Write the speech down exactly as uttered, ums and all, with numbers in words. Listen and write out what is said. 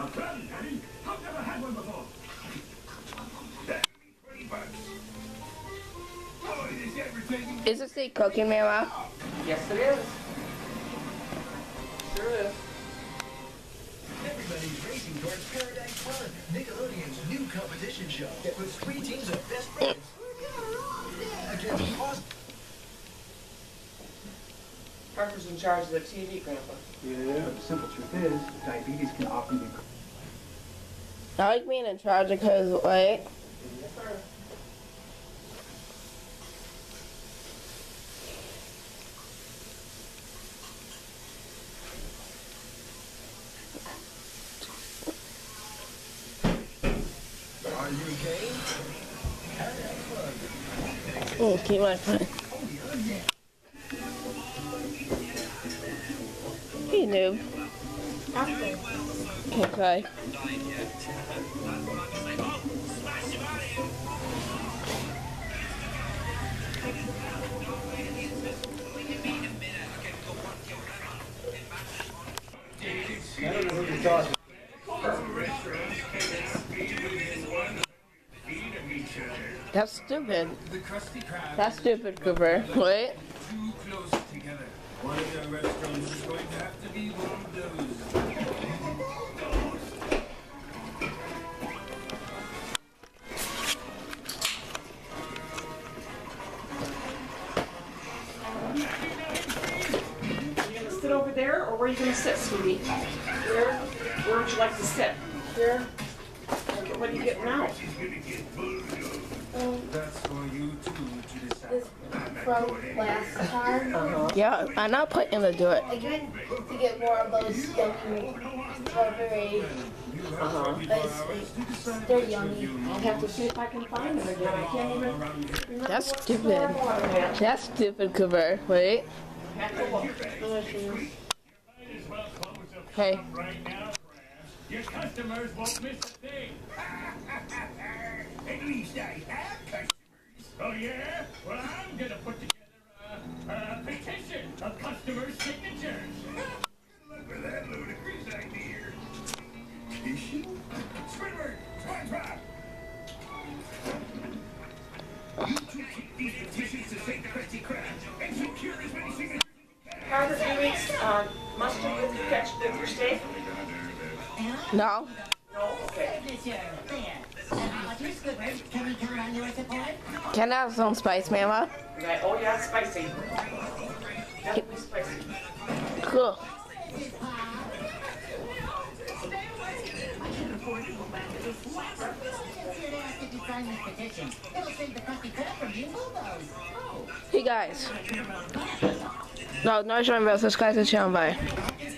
gun, Daddy? I've never had one before. twenty bucks. Oh, is everything? Is this the cooking mama? Yes, it is. Sure is. Everybody's racing towards Paradise Fun, Nickelodeon's new competition show that puts three teams of best friends against awesome. Parker's in charge of the T V, Grandpa. Yeah, but the simple truth is, diabetes can often be... I like being in charge because, like, Yes, sir. Are you game? Have fun. oh, keep my phone. Hey, noob. Okay. I don't know who you're talking. That's stupid. The Krusty Krab. That's stupid, Cooper. Wait. Too close together. One of their restaurants is going to have to be one of those. Are you going to sit over there, or where are you going to sit, sweetie? Where? Where would you like to sit? Here? Okay, what are you getting now? She's gonna get bulldozed. Um, That's for you two to decide. this from last time. Uh-huh. Yeah, I'm not putting to do it. I tried to get more of those yummy strawberry Uh-huh. ice cream. They're yummy. I'll have to see if I can find them again. I can't even remember. That's what stupid. store I bought them at. That's stupid, Cooper. Wait. Have to look. Delicious. Hey. Right now, Krabs, your customers won't miss a thing. At least I have customers. Oh yeah? Well, I'm gonna put together a, a petition of customer signatures. Good luck with that ludicrous idea. Petition? Squidward! SpongeBob! You two keep these petitions to save Krusty Krab and secure as many signatures. Carter, do you eat uh, mustard with your ketchup with your steak? No. No? Okay. Can I have some spice, mama? Right. Oh, yeah, it's spicy. Definitely spicy. Cool. Hey guys. No, no, subscribe to the channel. Bye.